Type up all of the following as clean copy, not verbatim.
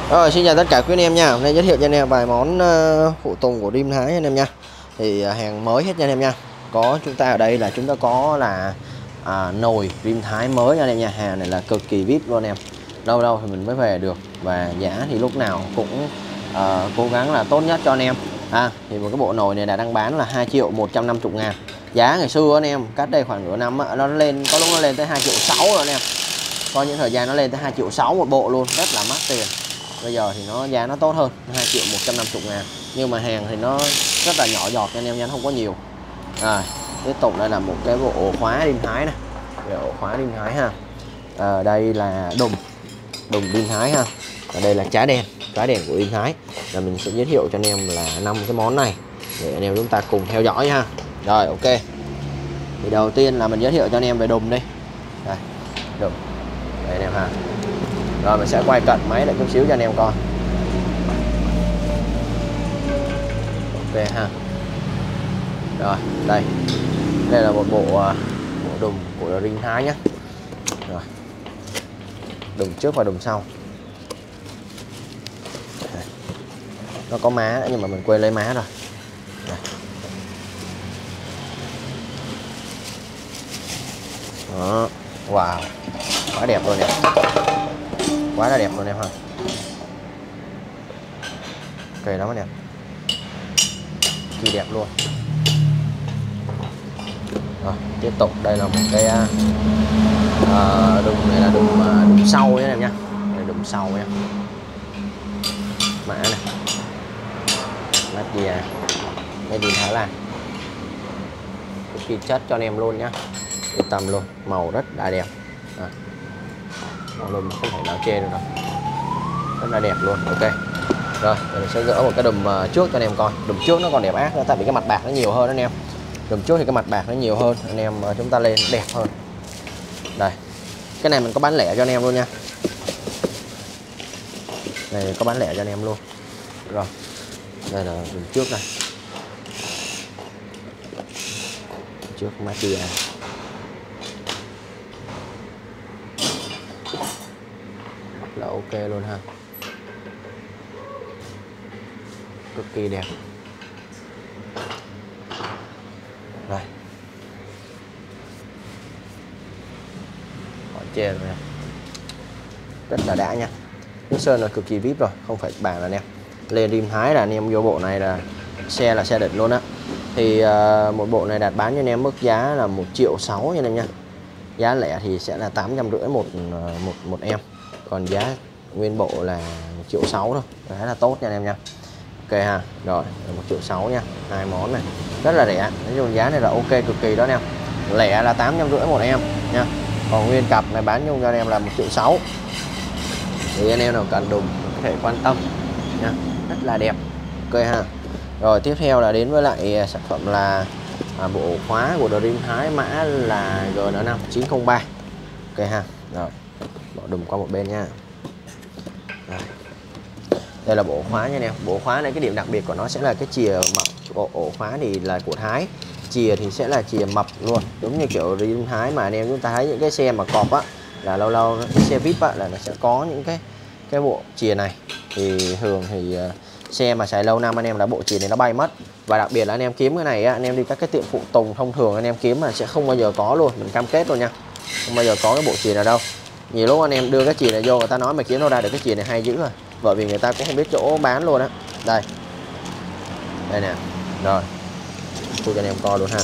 Rồi, xin chào tất cả quý anh em nha. Hôm nay giới thiệu cho anh em vài món phụ tùng của Rim Thái anh em nha. Thì hàng mới hết nha anh em nha. Có chúng ta ở đây là chúng ta có là nồi Rim Thái mới nha anh em nha. Hàng này là cực kỳ VIP luôn anh em. Lâu lâu thì mình mới về được, và giá thì lúc nào cũng cố gắng là tốt nhất cho anh em. Thì một cái bộ nồi này là đang bán là 2.150.000. Giá ngày xưa anh em, cách đây khoảng nửa năm nó lên, có lúc nó lên tới 2.600.000 rồi anh em. Có những thời gian nó lên tới 2.600.000 một bộ luôn, rất là mắc tiền. Bây giờ thì giá nó tốt hơn, 2.150.000. Nhưng mà hàng thì nó rất là nhỏ giọt anh em nha, không có nhiều. Tiếp tục đây là một cái bộ ổ khóa Rim Thái này. Ổ khóa Rim Thái ha. Đây là đùng Rim Thái ha. Ở đây là trái đèn của Rim Thái. Là mình sẽ giới thiệu cho anh em là 5 cái món này để anh em chúng ta cùng theo dõi ha. Rồi, ok. Thì đầu tiên là mình giới thiệu cho anh em về đùng đi. Đây, đùng. Đây anh em ha. Rồi mình sẽ quay cận máy lại chút xíu cho anh em coi. Ok ha. Rồi, đây là một bộ đùng của Rim Thái nhé. Rồi, đùng trước và đùng sau. Đây. Nó có má nhưng mà mình quên lấy má rồi. Đây. Đó. Wow, quá đẹp luôn nè, quá là đẹp luôn em ha. Ok lắm anh em, kỳ đẹp luôn. Rồi, tiếp tục đây là một cái đùng này là đùng sau nhé em nhá. Đây đùng sau nhé, mã này, Madia made in Thái Lan, cực kỳ chất cho anh em luôn nhá, yên tâm luôn. Màu rất là đẹp, màu đùm không thể nào chê được đâu, rất là đẹp luôn. Ok rồi, mình sẽ gỡ một cái đùm trước cho anh em coi. Đùm trước nó còn đẹp ác nữa, tại vì cái mặt bạc nó nhiều hơn anh em. Đùm trước thì cái mặt bạc nó nhiều hơn, anh em chúng ta lên đẹp hơn. Đây, cái này mình có bán lẻ cho anh em luôn nha. Này có bán lẻ cho anh em luôn. Rồi, đây là đùm trước này, trước Madia. Là ok luôn ha, cực kỳ đẹp. Đây, khỏi chê rồi nè, rất là đã nha. Nước sơn là cực kỳ VIP rồi, không phải bàn là anh em. Lên Rim Thái là anh em vô bộ này là xe đỉnh luôn á. Thì một bộ này đạt bán cho anh em mức giá là 1.600.000 nha anh em nha. Giá lẻ thì sẽ là 850.000 một em. Còn giá nguyên bộ là 1.600.000 thôi, khá là tốt nha anh em nha. Ok ha. Rồi, 1.600.000 nha. Hai món này rất là rẻ, nói chung giá này là ok cực kỳ đó anh em. Lẻ là 850.000 một em nha. Còn nguyên cặp này bán chung cho anh em là 1.600.000. Thì anh em nào cần đùng có thể quan tâm nha, rất là đẹp. Ok ha. Rồi tiếp theo là đến với lại sản phẩm là bộ khóa của Rim Thái, mã là GN5 903. Ok ha. Rồi, bỏ đùm qua một bên nha. Đây là bộ khóa nha anh em. Bộ khóa này cái điểm đặc biệt của nó sẽ là cái chìa mập. Ổ khóa thì là của Thái, chìa thì sẽ là chìa mập luôn, giống như kiểu Rim Thái mà anh em chúng ta thấy những cái xe mà cọp á, là lâu lâu cái xe VIP á là nó sẽ có những cái bộ chìa này. Thì thường thì xe mà xài lâu năm anh em là bộ chìa này nó bay mất. Và đặc biệt là anh em kiếm cái này á, anh em đi các cái tiệm phụ tùng thông thường anh em kiếm là sẽ không bao giờ có luôn, mình cam kết luôn nha, không bao giờ có cái bộ chìa nào đâu. Nhiều lúc anh em đưa cái chìa này vô, người ta nói mày kiếm đâu ra được cái chìa này hay dữ rồi, bởi vì người ta cũng không biết chỗ bán luôn á. Đây nè. Rồi, tôi cho anh em coi luôn ha,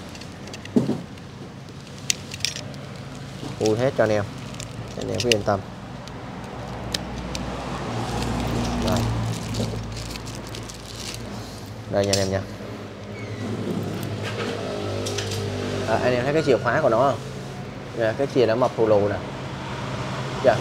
full hết cho anh em cứ yên tâm. Rồi, đây nha anh em nha. Anh em thấy cái chìa khóa của nó không? Cái chìa nó mập phù lù nè. Dạ.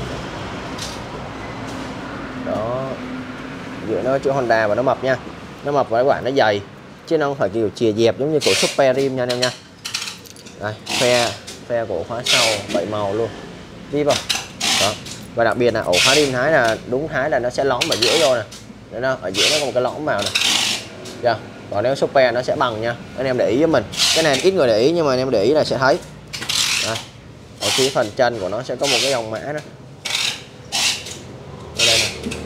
Đó, giữa nó chữ Honda và nó mập nha, nó mập và các bạn nó dày, chứ nó không phải kiểu chìa dẹp giống như của Super Rim nha anh em nha. Đây, phe của khóa sau 7 màu luôn, đi vào đó. Và đặc biệt là ổ khóa Rim Thái là đúng Thái là nó sẽ lõm ở giữa vô nè, đấy đâu, ở giữa nó có một cái lõm vào nè. Chưa? Còn nếu Super nó sẽ bằng nha, anh em để ý với mình. Cái này ít người để ý nhưng mà anh em để ý là sẽ thấy. Đây, ở phía phần chân của nó sẽ có một cái dòng mã đó. Ở đây này.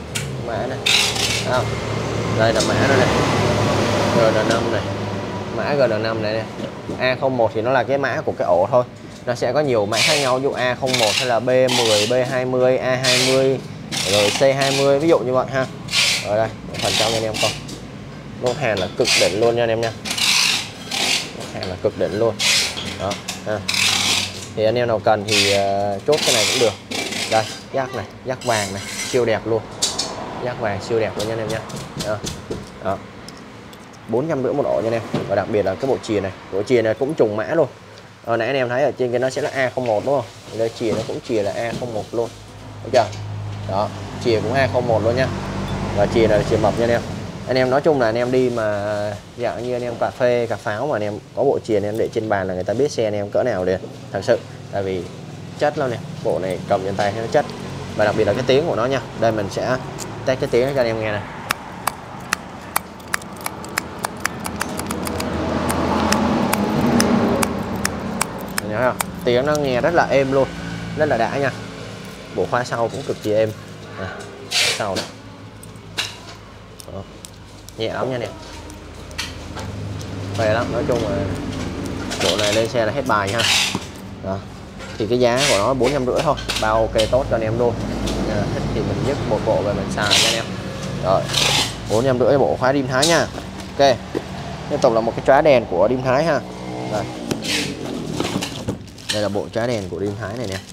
mã này. Thấy không? Đây là mã nó này, GN5 này, mã GN5 này nè. A01 thì nó là cái mã của cái ổ thôi, nó sẽ có nhiều mã khác nhau, ví dụ A01 hay là B10, B20, A20 rồi C20 ví dụ như vậy ha. Ở đây phần trong cho anh em coi, lô hàng là cực đỉnh luôn nha anh em nha, lô hàng là cực đỉnh luôn đó ha. Thì anh em nào cần thì chốt cái này cũng được. Đây giác này, giác vàng này siêu đẹp luôn, giác vàng siêu đẹp luôn nha anh em nha. Đó. 450 một ổ nha anh em. Và đặc biệt là cái bộ chìa này cũng trùng mã luôn. Hồi nãy anh em thấy ở trên cái nó sẽ là A01 đúng không? Thì đây chìa nó cũng chìa là A01 luôn. Thấy chưa? Đó, chìa cũng A01 luôn nha. Và chìa này là chìa mập nha anh em. Anh em nói chung là anh em đi mà dạng như anh em cà phê, cà pháo mà anh em có bộ chìa anh em để trên bàn là người ta biết xe anh em cỡ nào liền. Thật sự, tại vì chất lắm nè. Bộ này cầm trên tay nó chất. Và đặc biệt là cái tiếng của nó nha. Đây mình sẽ test cái tiếng cho anh em nghe này. Thấy không? Tiếng nó nghe rất là êm luôn, rất là đã nha. Bộ khóa sau cũng cực kỳ êm. Sau này. Đó. Nhẹ lắm nha nè, phê lắm. Nói chung là bộ này lên xe là hết bài nha. Đó. Thì cái giá của nó 450 thôi, bao ok tốt cho anh em luôn. Thích thì mình nhấc một bộ về mình xài nha anh em. Rồi 450 bộ khóa Rim Thái nha. Ok, tiếp tục là một cái chóa đèn của Rim Thái ha. Đây. Đây là bộ chóa đèn của Rim Thái này nè.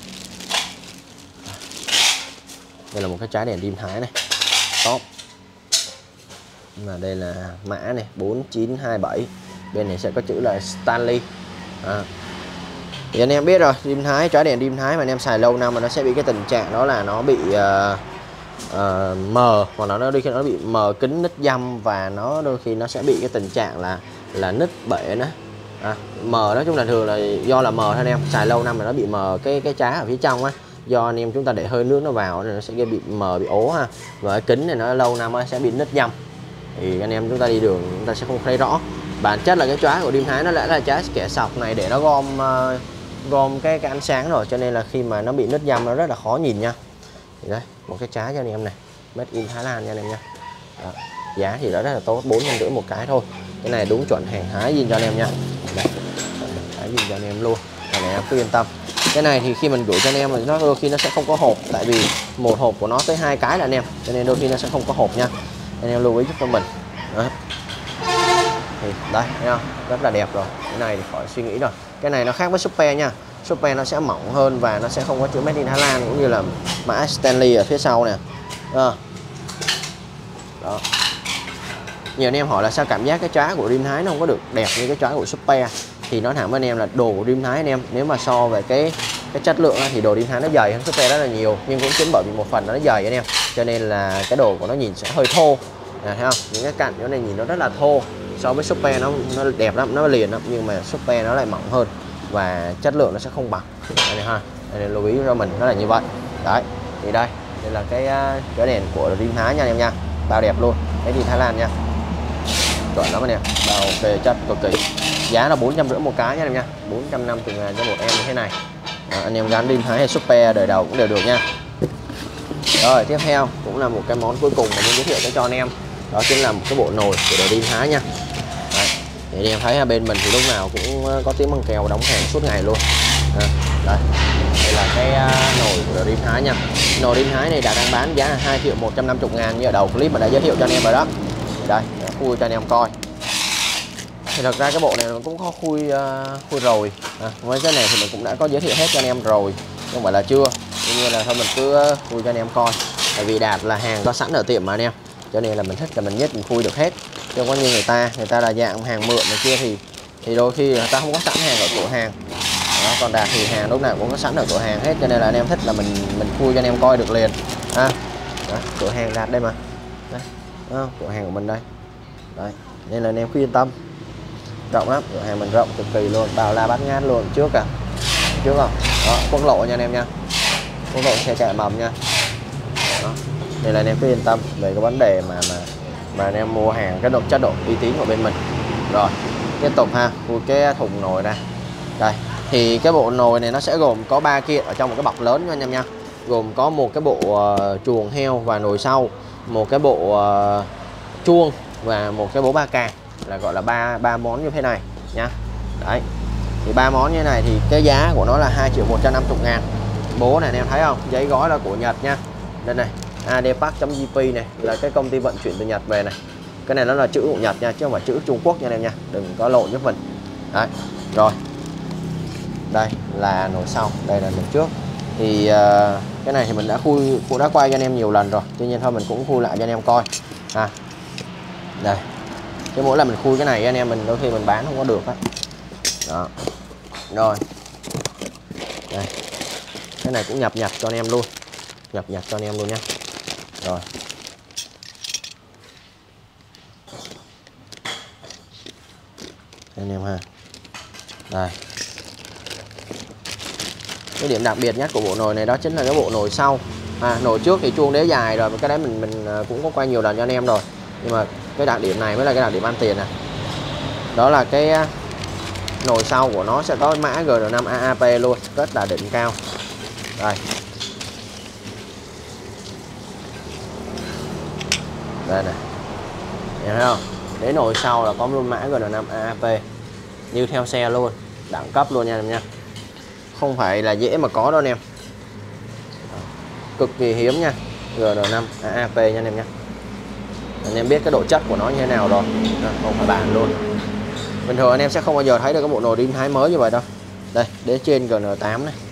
Đây là một cái chóa đèn Rim Thái này, top. Mà đây là mã này 4927, bên này sẽ có chữ là Stanley. Thì anh em biết rồi, Rim Thái, chóa đèn Rim Thái mà anh em xài lâu năm mà nó sẽ bị cái tình trạng đó là nó bị mờ, hoặc là nó đôi khi nó bị mờ kính, nứt dăm, và nó đôi khi nó sẽ bị cái tình trạng là nứt bể nữa. Mờ nói chung là thường là do là mờ thôi anh em, xài lâu năm mà nó bị mờ cái trá ở phía trong á, do anh em chúng ta để hơi nước nó vào nó sẽ bị mờ, bị ố ha. Và cái kính này nó lâu năm sẽ bị nứt dăm, thì anh em chúng ta đi đường chúng ta sẽ không thấy rõ. Bản chất là cái chóa của Rim Thái nó đã là chóa kẻ sọc này để nó gom cái ánh sáng rồi, cho nên là khi mà nó bị nứt dăm nó rất là khó nhìn nha. Thì đây, một cái chóa cho anh em này, made in Thái Lan nha anh em nha. Đó. Giá thì đã rất là tốt, 450 một cái thôi. Cái này đúng chuẩn hàng Thái zin cho anh em nha. Đây, Thái zin cho anh em luôn. Này em cứ yên tâm. Cái này thì khi mình gửi cho anh em thì nó đôi khi nó sẽ không có hộp, tại vì một hộp của nó tới 2 cái là anh em, cho nên đôi khi nó sẽ không có hộp nha. Anh em lưu ý giúp cho mình. Đó. Thì đây, thấy không? Rất là đẹp rồi. Cái này thì khỏi suy nghĩ rồi. Cái này nó khác với Super nha. Super nó sẽ mỏng hơn và nó sẽ không có chữ Made in Thái Lan cũng như là mã Stanley ở phía sau nè. Đó. Nhiều anh em hỏi là sao cảm giác cái chóa của Rim Thái nó không có được đẹp như cái chóa của Super. Thì nói thẳng với anh em là đồ của Rim Thái anh em, nếu mà so về cái chất lượng thì đồ Rim Thái nó dày hơn Super rất là nhiều, nhưng cũng chính bởi vì một phần nó dày anh em, cho nên là cái đồ của nó nhìn sẽ hơi thô. Thấy không? Những cái cạnh chỗ này nhìn nó rất là thô. So với Super nó đẹp lắm, nó liền lắm, nhưng mà Super nó lại mỏng hơn và chất lượng nó sẽ không bằng. Đây ha, đây lưu ý cho mình nó là như vậy. Đấy, thì đây là cái đèn của Rim Thái nha anh em nha, bao đẹp luôn, cái đi Thái Lan nha, chuẩn lắm anh em, bao ok chất cực kỳ. Giá là 450 một cái nha anh em nha, 450.000 cho một em như thế này. Anh em gắn Rim Thái hay Super đời đầu cũng đều được nha. Rồi tiếp theo cũng là một cái món cuối cùng mà muốn giới thiệu cho anh em, đó chính là một cái bộ nồi của đồ Rim Thái nha. Đấy. Thì anh em thấy bên mình thì lúc nào cũng có tiếng băng kèo đóng hàng suốt ngày luôn. Đây là cái nồi của đồ Rim Thái nha. Nồi Rim Thái này đã đang bán giá là 2.150.000 như ở đầu clip mà đã giới thiệu cho anh em rồi đó. Thì đây, khui cho anh em coi. Thì thật ra cái bộ này nó cũng có khui rồi. Với cái này thì mình cũng đã có giới thiệu hết cho anh em rồi, không phải là chưa. Tuy nhiên là thôi mình cứ khui cho anh em coi. Tại vì Đạt là hàng có sẵn ở tiệm mà anh em, cho nên là mình thích là mình nhất mình khui được hết. Chứ không có như người ta là dạng hàng mượn này kia thì đôi khi người ta không có sẵn hàng ở cửa hàng. Đó, còn Đạt thì hàng lúc nào cũng có sẵn ở cửa hàng hết, cho nên là anh em thích là mình khui cho anh em coi được liền. Đó, cửa hàng Đạt đây mà. Đây. Đó, cửa hàng của mình đây. Đấy, nên là anh em cứ yên tâm. Rộng lắm, cửa hàng mình rộng cực kỳ luôn, bao la bát ngát luôn, trước không? Đó, quốc lộ nha anh em nha. Quốc lộ xe chạy mầm nha. Đó. Nên là anh em cứ yên tâm về cái vấn đề mà anh em mua hàng cái chất độ uy tín của bên mình. Rồi, tiếp tục ha, khui cái thùng nồi ra. Đây, thì cái bộ nồi này nó sẽ gồm có 3 kiện ở trong một cái bọc lớn nha anh em nha. gồm có một cái bộ chuồng heo và nồi sau, một cái bộ chuông và một cái bố ba càng, là gọi là ba món như thế này nhá. Đấy, thì 3 món như thế này thì cái giá của nó là 2.150.000. Bố này anh em thấy không, giấy gói là của Nhật nha. Đây này, adpac.jp này là cái công ty vận chuyển từ Nhật về này. Cái này nó là chữ của Nhật nha, chứ không phải chữ Trung Quốc nha anh em nha, đừng có lộn giúp mình. Đấy, rồi đây là nồi sau, đây là nồi trước. Thì cái này thì mình cũng đã quay cho anh em nhiều lần rồi, tuy nhiên thôi mình cũng khui lại cho anh em coi. Đây, cái mỗi lần mình khui cái này anh em mình đôi khi mình bán không có được á. Đó, rồi đây, cái này cũng nhập cho anh em luôn, nhập cho anh em luôn nhé. Rồi anh em ha, đây cái điểm đặc biệt nhất của bộ nồi này đó chính là cái bộ nồi sau. Nồi trước thì chuông đế dài rồi, cái đấy mình cũng có quay nhiều lần cho anh em rồi, nhưng mà cái đặc điểm này mới là cái đặc điểm ăn tiền này. Đó là cái nồi sau của nó sẽ có mã GR5 AAP luôn, rất là đỉnh cao. Đây, đây này, em thấy không, cái nồi sau là có luôn mã GR5 AAP như theo xe luôn, đẳng cấp luôn nha em nha, không phải là dễ mà có đâu anh em, cực kỳ hiếm nha. GR5 AAP nha anh em nhé. Anh em biết cái độ chất của nó như thế nào rồi, không phải bàn luôn. Bình thường anh em sẽ không bao giờ thấy được cái bộ nồi Rim Thái mới như vậy đâu. Đây, đế trên GN8 này.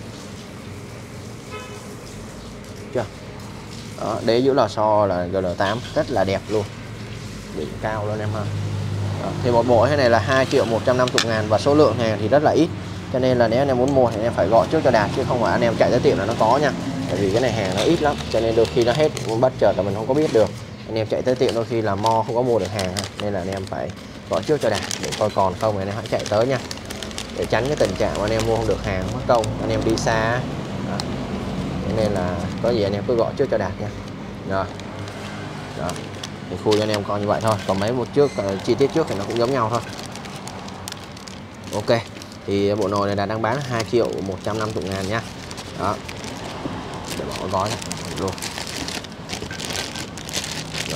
Chưa? Đó, đế giữa lò xo là GN8 rất là đẹp luôn, đỉnh cao luôn em ha. Đó, thì một bộ thế này là 2.150.000 và số lượng hàng thì rất là ít, cho nên là nếu anh em muốn mua thì anh em phải gọi trước cho đạt, chứ không phải anh em chạy tới tiệm là nó có nha. Tại vì cái này hàng nó ít lắm, cho nên đôi khi nó hết bất chợt là mình không có biết được. Anh em chạy tới tiệm đôi khi là mo không có mua được hàng, nên là anh em phải gọi trước cho đạt để coi còn không thì anh em hãy chạy tới nha, để tránh cái tình trạng mà anh em mua không được hàng mất công, anh em đi xa. Đó, nên là có gì anh em cứ gọi trước cho đạt nha. Rồi đó, thì khui cho anh em coi như vậy thôi, còn mấy một trước chi tiết trước thì nó cũng giống nhau thôi. Ok, thì bộ nồi này Đạt đang bán 2.150.000 nha. Đó, để bỏ gói luôn. Đó,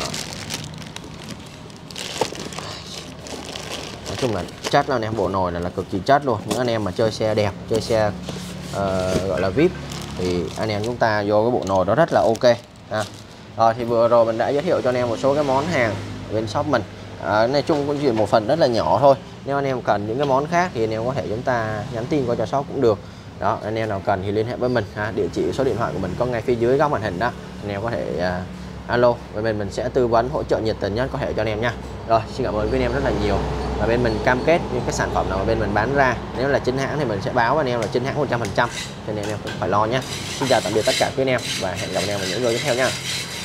nói chung là chất là anh em, bộ nồi này là cực kỳ chất luôn. Những anh em mà chơi xe đẹp, chơi xe gọi là VIP thì anh em chúng ta vô cái bộ nồi đó rất là ok. Rồi thì vừa rồi mình đã giới thiệu cho anh em một số cái món hàng ở bên shop mình. Nói chung cũng chỉ một phần rất là nhỏ thôi. Nếu anh em cần những cái món khác thì anh em có thể chúng ta nhắn tin qua cho shop cũng được. Đó, anh em nào cần thì liên hệ với mình. Địa chỉ số điện thoại của mình có ngay phía dưới góc màn hình đó. Anh em có thể alo với mình sẽ tư vấn hỗ trợ nhiệt tình nhất có thể cho anh em nha. Rồi, xin cảm ơn quý anh em rất là nhiều. Và bên mình cam kết những cái sản phẩm nào mà bên mình bán ra, nếu là chính hãng thì mình sẽ báo anh em là chính hãng 100%, cho nên anh em cũng phải lo nhé. Xin chào tạm biệt tất cả quý anh em và hẹn gặp anh em ở những video tiếp theo nha.